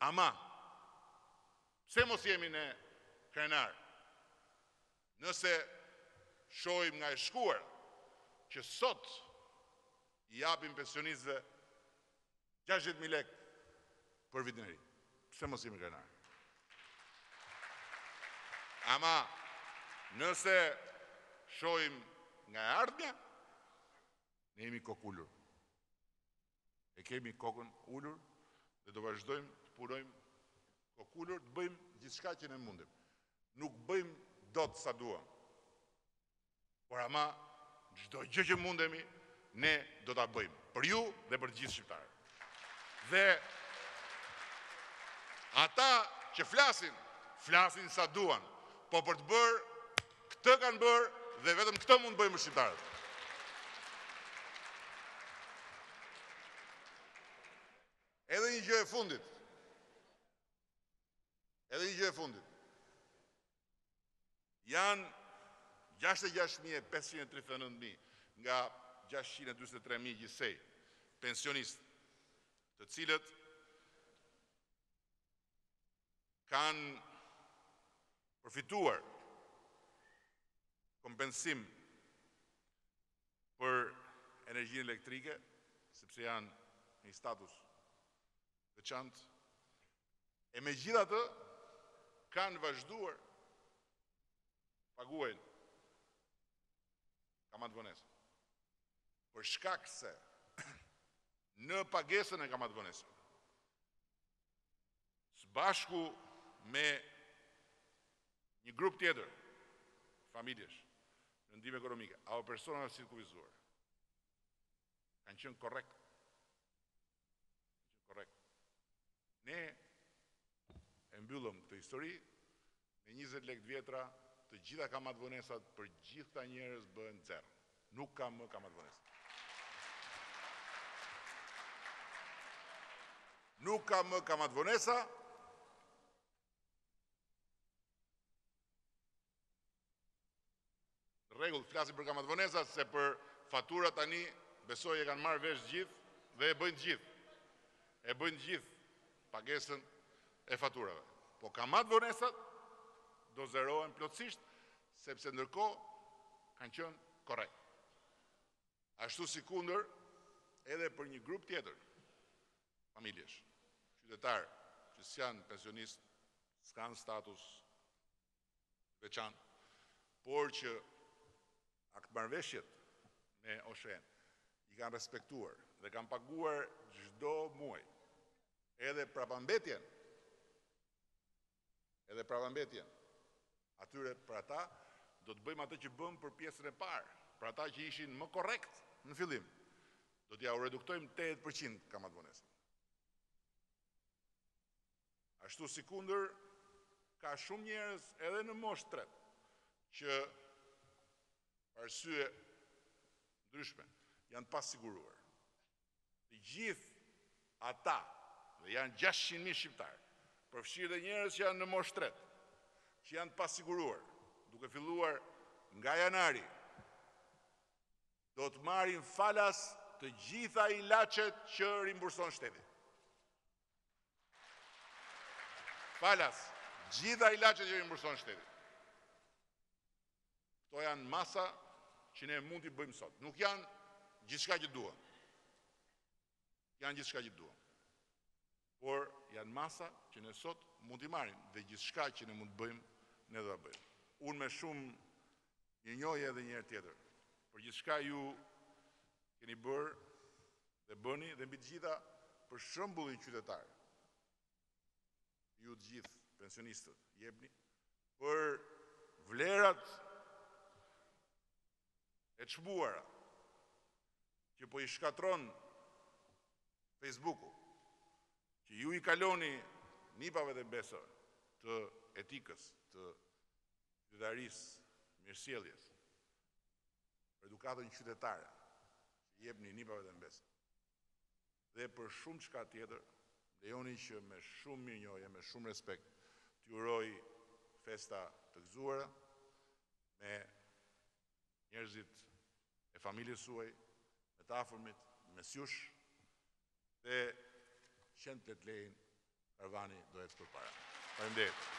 Ama, pse mos jemi ne krenar? Nëse shohim nga e shkuar që sot i japim pensionistëve 60.000 lekë për vitin e ri. Pse mos jemi krenar? Ama, nëse shohim nga e ardhmja, ne jemi kokë ullur. E kemi kokën ullur dhe do vazhdojmë të punojmë kokë ullur, të bëjmë gjithçka që ne mundim. Nuk bëjmë dot sa duam. Por ama, çdo gjë që mundemi, ne do ta bëjmë. Për ju dhe për gjithë shqiptarët. Dhe ata që flasin sa duan, po për të bërë, këtë kanë bërë dhe vetëm këtë mund të bëjmë shqiptarët. Edhe një gjë e fundit. Janë 66.539.000 nga 643.000 gjithsej pensionistë, të cilët kanë përfituar kompensim për energjinë elektrike, sepse janë një status veçantë, e megjithatë kanë vazhduar paguajnë kamatvonesën. Për shkak se në pagesën e kamatvonesën, së bashku me një grup tjetër, familjesh, në ndihmë ekonomike, apo persona si të kufizuar, kanë qenë korrekt. Ne e mbyllëm këtë histori me 20 lekë vjetra, të gjitha kamatvonesat për gjithë këta njerëz bëhen zero. Nuk ka më kamatvonesë. Nuk ka më kamatvanesa. Rregull, flasim për kamatvanesa, se për fatura tani besoj e kanë marrë vesh gjithë dhe e bëjnë gjithë pagesën e faturave. Po kamatvonesat do zerohen plotësisht, sepse ndërkohë kanë qenë korrekt. Ashtu si kundër, edhe për një grup tjetër, familjesh, qytetarë, që s'janë pensionistë, s'kanë status veçantë, por që aktmarrëveshjet me Oshen i kanë respektuar dhe kanë paguar çdo muaj, edhe prapambetjen, atyre për ata, do të bëjmë atë që bëmë për pjesën e parë, për ata që ishin më korrekt në fillim, do t'ja u reduktojmë 80% kamatvonesën. Ashtu si kundër, ka shumë njerëz edhe në moshë tretë, që për arsye ndryshme janë pasiguruar. Të gjithë ata, dhe janë 600.000 shqiptarë, përfshirë dhe njerëz që janë në moshë tretë, që janë pasiguruar, duke filluar nga janari, do të marrin falas të gjitha ilaçet që rimburson shteti. Falas, gjitha ilaçet që rimburson shteti. Këto janë masa që ne mund t'i bëjmë sot. Nuk janë gjithçka që duam. Por janë masa që ne sot mund t'i marrim dhe gjithçka që ne mund të bëjmë, ne do ta bëjmë. Unë me shumë mirënjohje edhe një herë tjetër për gjithçka ju keni bërë dhe bëni dhe mbi të gjitha për shembullin qytetar. Ju të gjithë pensionistët jepni për vlerat e çmuara që po i shkatron Facebooku, që ju i kaloni nipave dhe besave të etikës, të qytetarisë, mirësjelljes, për edukatën qytetare, që jepni nipave dhe mbesave. Dhe për shumë çka tjetër, lejoni që me shumë mirënjohje, me shumë respekt, t'ju uroj festa të gëzuara me njerëzit e familjes suaj, me të afërmit, mes jush, dhe qenë të lejnë Ervani do ecë përpara. Faleminderit.